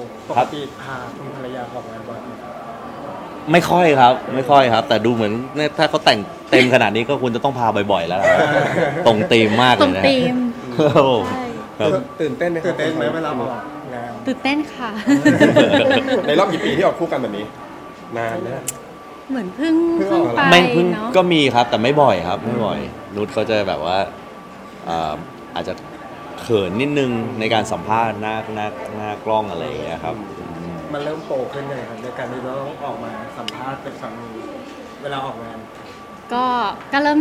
ปกติพาคุณภรรยาออกงานบ่อยไม่ค่อยครับแต่ดูเหมือนถ้าเขาแต่งเต็มขนาดนี้ก็ควรจะต้องพาบ่อยๆแล้วตรงธีมมากเลยนะตรงธีมตื่นเต้นไหมเวลาออกงานตื่นเต้นค่ะในรอบกี่ปีที่ออกคู่กันแบบนี้นานนะเหมือนเพิ่งไปเนาะก็มีครับแต่ไม่บ่อยครับไม่บ่อยนุชเขาจะแบบว่าอาจจะเขินนิดนึงในการสัมภาษณ์หน้ากล้องอะไรอย่างเงี้ยครับมันเริ่มโตขึ้นยังไงครับในการที่เราต้องออกมาสัมภาษณ์เป็นสามีเวลาออกงานก็เริ่ม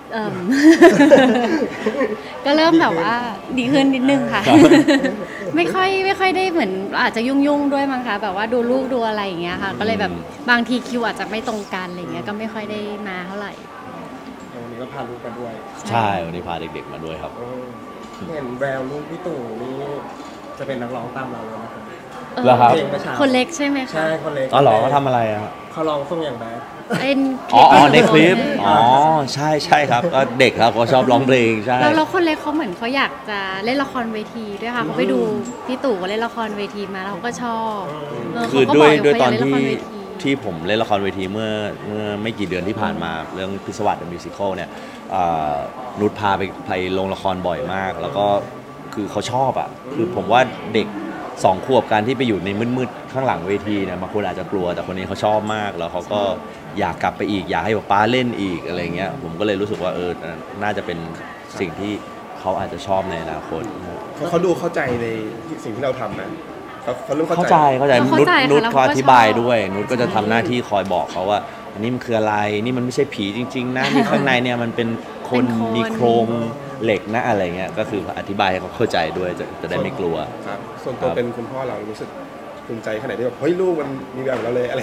ก็เริ่มแบบว่าดีขึ้นนิดนึงค่ะไม่ค่อยได้เหมือนอาจจะยุ่งด้วยมั้งคะแบบว่าดูลูกดูอะไรอย่างเงี้ยค่ะก็เลยแบบบางทีคิวอาจจะไม่ตรงกันอะไรเงี้ยก็ไม่ค่อยได้มาเท่าไหร่วันนี้ก็พาลูกมาด้วยใช่วันนี้พาเด็กๆมาด้วยครับเห็นแววลูกพี่ตู่นี่จะเป็นนักร้องตามเราแล้วนะครับคนเล็กใช่ไหมคะใช่คนเล็กอ๋อเหรอเขาทำอะไรอ่ะเขาร้องส่งอย่างแบดอ๋อในคลิปใช่ครับก็เด็กครับเขาชอบร้องเพลงใช่แล้วคนเล็กเขาเหมือนเขาอยากจะเล่นละครเวทีด้วยค่ะเขาไปดูพี่ตู่เล่นละครเวทีมาแล้วเขาก็ชอบคือด้วยตอนที่ผมเล่นละครเวทีเมื่อไม่กี่เดือนที่ผ่านมาเรื่องพิศวาส The Musical เนี่ยนุชพาไปลงละครบ่อยมากแล้วก็คือเขาชอบอ่ะคือผมว่าเด็ก2 ขวบการที่ไปอยู่ในมืดๆข้างหลังเวทีเนี่ยบางคนอาจจะกลัวแต่คนนี้เขาชอบมากแล้วเขาก็อยากกลับไปอีกอยากให้ป๊าเล่นอีกอะไรเงี้ยผมก็เลยรู้สึกว่าน่าจะเป็นสิ่งที่เขาอาจจะชอบในอนาคตเขาดูเข้าใจในสิ่งที่เราทำนะเขารู้เข้าใจนุชเขาอธิบายด้วยนุชก็จะทำหน้าที่คอยบอกเขาว่าอันนี้มันคืออะไรนี่มันไม่ใช่ผีจริงๆนะนี่ข้างในเนี่ยมันเป็นคนมีโครงเหล็กนะอะไรเงี้ยก็คืออธิบายให้เขาเข้าใจด้วยจะได้ไม่กลัวครับส่วนตัวเป็นคุณพ่อเรารู้สึกภูมิใจขนาดที่แบบเฮ้ยลูกมันมีแบบเราเลยอะไร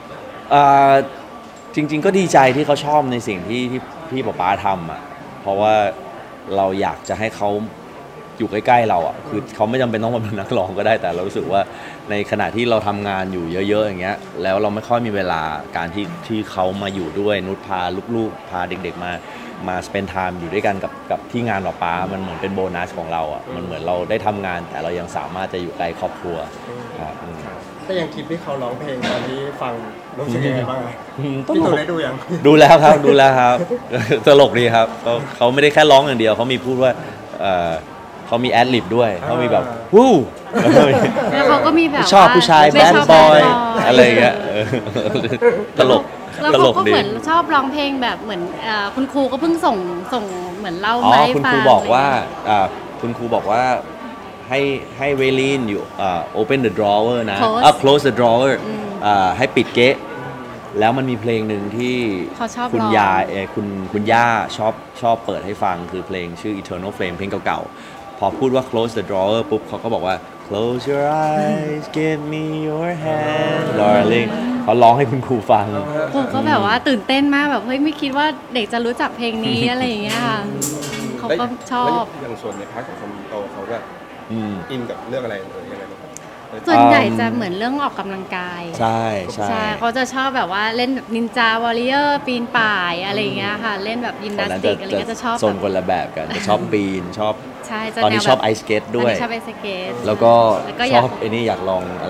จริงๆก็ดีใจที่เขาชอบในสิ่งที่ป๊าทำอ่ะเพราะว่าเราอยากจะให้เขาอยู่ใกล้ๆเราอ่ะคือเขาไม่จำเป็นต้องมาเป็นนักร้องก็ได้แต่เรารู้สึกว่าในขณะที่เราทำงานอยู่เยอะๆอย่างเงี้ยแล้วเราไม่ค่อยมีเวลาการที่เขามาอยู่ด้วยนุชพาลูกๆพาเด็กๆมาspend time อยู่ด้วยกันกับที่งานป๊ามันเหมือนเป็นโบนัสของเราอ่ะมันเหมือนเราได้ทำงานแต่เรายังสามารถจะอยู่ใกล้ครอบครัวครับแต่ยังคิดที่เขาร้องเพลงตอนที่ฟังรู้สึกยังไงบ้างพี่ตู่ได้ดูยังดูแล้วครับตลกดีครับเขาไม่ได้แค่ร้องอย่างเดียวเขามีพูดว่าเขามีแอดลิบด้วยเขามีแบบวู้แล้วเขาก็มีแบบชอบผู้ชายแบดบอยอะไรเงี้ยตลกแล้วเขาก็เหมือนชอบร้องเพลงแบบเหมือนคุณครูก็เพิ่งส่งเหมือนเล่ามาให้ฟังคุณครูบอกว่าให้เวลีนอยู่open the drawer นะclose the drawer ให้ปิดเก๊ะแล้วมันมีเพลงหนึ่งที่คุณย่าชอบเปิดให้ฟังคือเพลงชื่อ Eternal Flame เพลงเก่าๆพอพูดว่า close the drawer ปุ๊บเขาก็บอกว่า close your eyes give me your hand darling เขาร้องให้คุณครูฟังครูก็แบบว่าตื่นเต้นมากแบบเฮ้ยไม่คิดว่าเด็กจะรู้จักเพลงนี้อะไรอย่างเงี้ยค่ะเขาก็ชอบอย่างส่วนในพาร์ทของคนโตเขาก็อินกับเรื่องอะไรหรือยังไงบ้างส่วนใหญ่จะเหมือนเรื่องออกกำลังกายใช่เขาจะชอบแบบว่าเล่นแบบนินจาวอริเออร์ปีนป่ายอะไรอย่างเงี้ยค่ะเล่นแบบยิมนาสติกอะไรเงี้ยจะชอบโซนคนละแบบกันจะชอบปีนชอบตอนนี้ชอบไอสเกตด้วยชอบไอสเกตแล้วก็ชอบไอ้นี่อยากลองอะไรนะ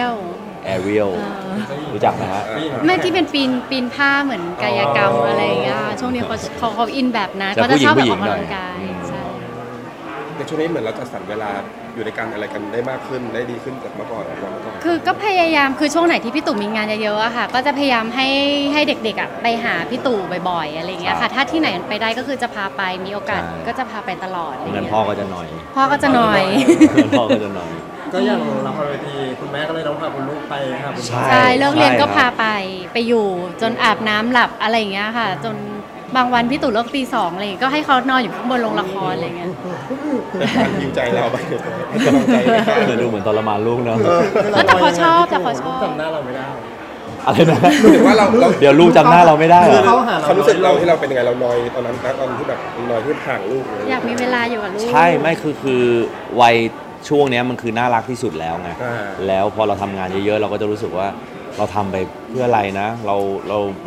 Aerial รู้จักไหมฮะไม่ที่เป็นปีนผ้าเหมือนกายกรรมอะไรอย่างเงี้ยช่วงนี้เขาอินแบบนั้นเขาจะชอบแบบออกกำลังกายใช่ในช่วงนี้เหมือนเราจะสั่นเวลาอยู่ในการอะไรกันได้มากขึ้นได้ดีขึ้นจากเมื่อก่อนคือก็พยายามคือช่วงไหนที่พี่ตู่มีงานเยอะๆค่ะก็จะพยายามให้เด็กๆไปหาพี่ตู่บ่อยๆอะไรเงี้ยค่ะถ้าที่ไหนไปได้ก็คือจะพาไปมีโอกาสก็จะพาไปตลอดงั้นพ่อก็จะหน่อยพ่อก็จะหน่อยก็อย่างละครเวทีคุณแม่ก็เลยต้องพาคุณลูกไปครับใช่เลิกเรียนก็พาไปอยู่จนอาบน้ำหลับอะไรอย่างเงี้ยค่ะจนบางวันพี่ตู่เลิกตี 2อะไรก็ให้เขานอนอยู่ข้างบนโรงละครอะไรเงี้ยยิวใจเราไปกำลังใจดูเหมือนทรมานลูกเนาะแต่เขาชอบจำหน้าเราไม่ได้อะไรนะรู้สึกว่าเราเดี๋ยวลูกจำหน้าเราไม่ได้เขารู้สึกเราที่เราเป็นยังไงเรานอยตอนนั้นตอนที่แบบนอยที่ห่างลูกอยากมีเวลาอยู่กับลูกใช่ไม่คือวัยช่วงนี้มันคือน่ารักที่สุดแล้วไงแล้วพอเราทำงานเยอะๆเราก็จะรู้สึกว่าเราทำไปเพื่ออะไรนะเราแบบ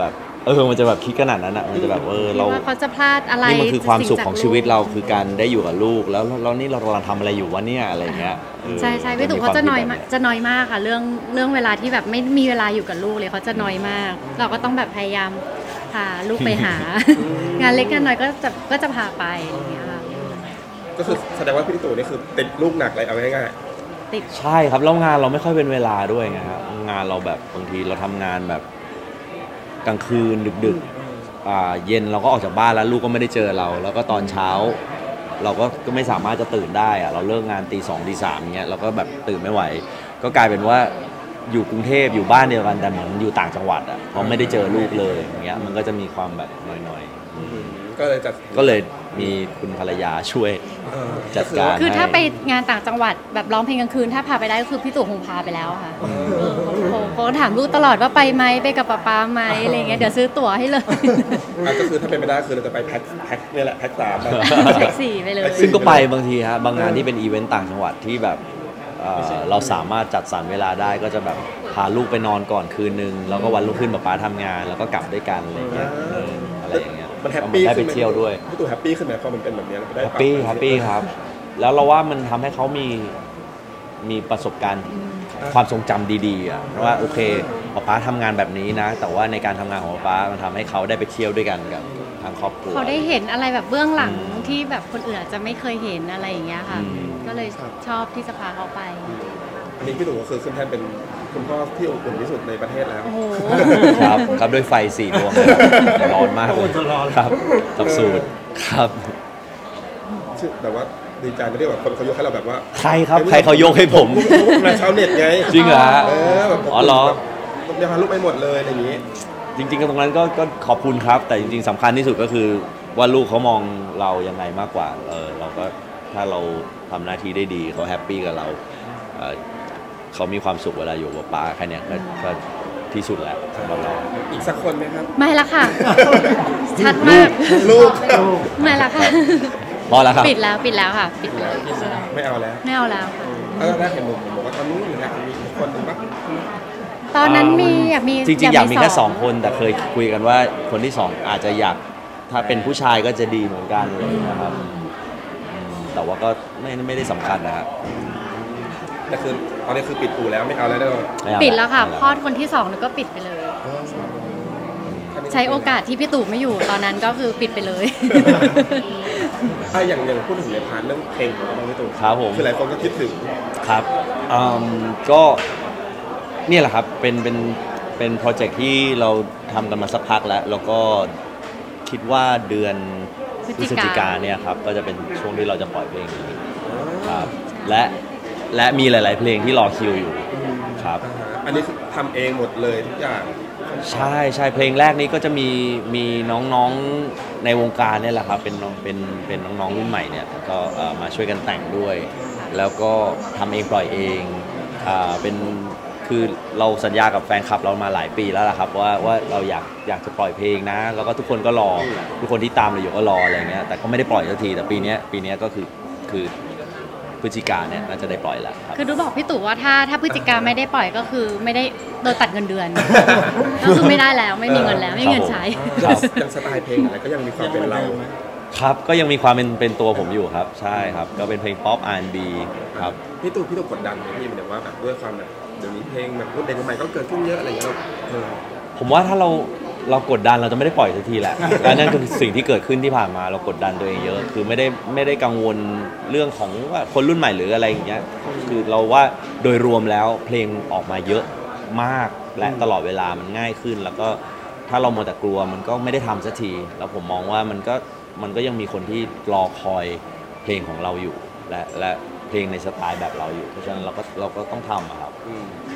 มันจะแบบคิดขนาดนั้นอ่ะมันจะแบบเราว่าเขาจะพลาดอะไรนี่มันคือความสุขของชีวิตเราสิ่คือการได้อยู่กับลูกแล้วนี่เรากำลังทำอะไรอยู่วะเนี่ยอะไรเงี้ยใช่ใช่พี่ตู่เขาจะน้อยมากค่ะเรื่องเวลาที่แบบไม่มีเวลาอยู่กับลูกเลยเขาจะน้อยมาก เราก็ต้องแบบพยายามพาลูกไปหา งานเล็กงานน้อยก็จะพาไปอะไรอย่างเงี้ยค่ะก็คือแสดงว่าพี่ตู่นี่คือติดลูกหนักเลยเอาง่ายติดใช่ครับแล้วงานเราไม่ค่อยเป็นเวลาด้วยไงครับงานเราแบบบางทีเราทำงานแบบกลางคืนดึกเย็นเราก็ออกจากบ้านแล้วลูกก็ไม่ได้เจอเรา แล้วก็ตอนเช้า เราก็ไม่สามารถจะตื่นได้อะเราเลิกงานตี 2ตี 3เงี้ยเราก็แบบตื่นไม่ไหว ก็กลายเป็นว่าอยู่กรุงเทพอยู่บ้านเดียวกันแต่เหมือนอยู่ต่างจังหวัดอ่ะเพราะไม่ได้เจอลูกเลยอย่างเงี้ยมันก็จะมีความแบบหน่อยๆก็เลยจัดๆก็เลยมีคุณภรรยาช่วยจัดการคือถ้าให้ไปงานต่างจังหวัดแบบร้องเพลงกลางคืนถ้าพาไปได้ก็คือพี่ตู่คงพาไปแล้วค่ะเขาถามลูกตลอดว่าไปไหมไปกับป๊าไหมอะไรเงี้ยเดี๋ยวซื้อตั๋วให้เลยก็คือถ้าเป็นไปได้คือเราจะไปแพ็คนี่แหละแพ็ค3 แท็กซี่ไปเลยซึ่งก็ไปบางทีฮะบางงานที่เป็นอีเวนต์ต่างจังหวัดที่แบบเราสามารถจัดสรรเวลาได้ก็จะแบบพาลูกไปนอนก่อนคืนนึงแล้วก็วันรุ่งขึ้นป๊าทำงานแล้วก็กลับด้วยกันอะไรอย่างเงี้ยอะไรอย่างเงี้ยมันแฮปปี้ได้ไปเที่ยวด้วยพี่ตู่แฮปปี้ขึ้นไหมพอมันเป็นแบบนี้เราได้แฮปปี้ครับแล้วเราว่ามันทำให้เขามีประสบการณ์ความทรงจำดีๆอ่ะว่าโอเคป๊าทำงานแบบนี้นะ แต่ว่าในการทำงานของป๊ามันทำให้เขาได้ไปเที่ยวด้วยกันกับทางครอบครัวเขาได้เห็นอะไรแบบเบื้องหลังที่แบบคนอื่นอาจจะไม่เคยเห็นอะไรอย่างเงี้ยค่ะ ก็เลยชอบที่จะพาเขาไปอันนี้พี่ตู่ก็คือขึ้นแท่นเป็นคุณพ่อที่อบอุ่นที่สุดในประเทศแล้วโอ้โหครับด้วยไฟ4 ดวงร้อนมากเลยครับกับสูตรครับแต่ว่าดีใจไม่ได้แบบคนเขายกให้เราแบบว่าใครครับใครเขายกให้ผมมาชาวเน็ตไงจริงเหรอฮะแบบอ๋อเหรอเดี๋ยวพาลูกไปหมดเลยอะไรอย่างนี้จริงๆตรงนั้นก็ขอบคุณครับ แต่จริงๆสำคัญที่สุดก็คือว่าลูกเขามองเรายังไงมากกว่าเราก็ถ้าเราทำหน้าที่ได้ดีเขาแฮปปี้กับเราเขามีความสุขเวลาอยู่กับป๊าแค่เนี้ยก็ที่สุดแล้วสำหรับเราอีกสักคนไหมครับไม่ละค่ะ ชัดมากลูกไม่ละค่ะพอแล้วครับปิดแล้วค่ะ ปิดแล้วไม่เอาแล้วไม่เอาแล้วค่ะแรกเห็นผมบอกว่าตอนนี้อยากมีอีกคนหนึ่งปะตอนนั้นอยากมีจริงๆอยากมีแค่2 คนแต่เคยคุยกันว่าคนที่ 2อาจจะอยากถ้าเป็นผู้ชายก็จะดีเหมือนกันเลยนะครับแต่ว่าก็ไม่ได้สำคัญนะครับแต่คือตอนนี้คือปิดอู่แล้วไม่เอาแล้วแน่นอนไม่เอาปิดแล้วค่ะไม่คลอเอาดคนที่2แล้วก็ปิดไปเลย ใช้โอกาสที่พี่ตู่ไม่อยู่ตอนนั้นก็คือปิดไปเลยอย่างพูดถึงในพาร์ทเรื่องเพลงของเราบ้างพี่ตู่ครับผมคือหลายคนก็คิดถึงครับก็เนี่ยแหละครับเป็นโปรเจกต์ที่เราทำกันมาสักพักแล้วก็คิดว่าเดือนพฤศจิกาเนี่ยครับก็จะเป็นช่วงที่เราจะปล่อยเพลงนี้ครับและมีหลาย ๆ เพลงที่รอคิวอยู่ครับอันนี้คือทำเองหมดเลยทุกอย่างใช่เพลงแรกนี้ก็จะมีน้องๆในวงการเนี่ยแหละครับเป็นน้องๆรุ่นใหม่เนี่ยก็มาช่วยกันแต่งด้วย แล้วก็ทำเองปล่อยเองเป็นคือเราสัญญากับแฟนคลับเรามาหลายปีแล้วล่ะครับว่าเราอยากจะปล่อยเพลงนะแล้วก็ทุกคนก็รอทุกคนที่ตามเราอยู่ก็รออะไรเงี้ยแต่ก็ไม่ได้ปล่อยสักทีแต่ปีนี้ก็คือพฤศจิกาเนี่ยน่าจะได้ปล่อยแล้วครับคือดูบอกพี่ตู่ว่าถ้าพฤศจิกาไม่ได้ปล่อยก็คือไม่ได้โดนตัดเงินเดือน ก็คือไม่ได้แล้วไม่มีเงินแล้วไม่มีเงินใช้ครับยังสไตล์เพลงอะไรก็ยังมีความเป็นเราครับก็ยังมีความเป็นตัวผมอยู่ครับใช่ครับก็เป็นเพลงป๊อป R&B ครับพี่ตู่กดดันไหมพี่หมายถึงว่าแบบด้วยความแบบเดี๋ยวนี้เพลงแบบรุ่นเด็กใหม่ก็เกิดขึ้นเยอะอะไรอย่างเงี้ยผมว่าถ้าเรากดดันเราจะไม่ได้ปล่อยสักทีแหละ และนั่นคือสิ่งที่เกิดขึ้นที่ผ่านมาเรากดดันตัวเองเยอะคือไม่ได้กังวลเรื่องของว่าคนรุ่นใหม่หรืออะไรอย่างเงี้ยคือเราว่าโดยรวมแล้วเพลงออกมาเยอะมากและตลอดเวลามันง่ายขึ้น แล้วก็ถ้าเราโมแต่กลัวมันก็ไม่ได้ทำสักทีแล้วผมมองว่ามันก็ยังมีคนที่รอคอยเพลงของเราอยู่และเพลงในสไตล์แบบเราอยู่เพราะฉะนั้นเราก็ต้องทำอะครับ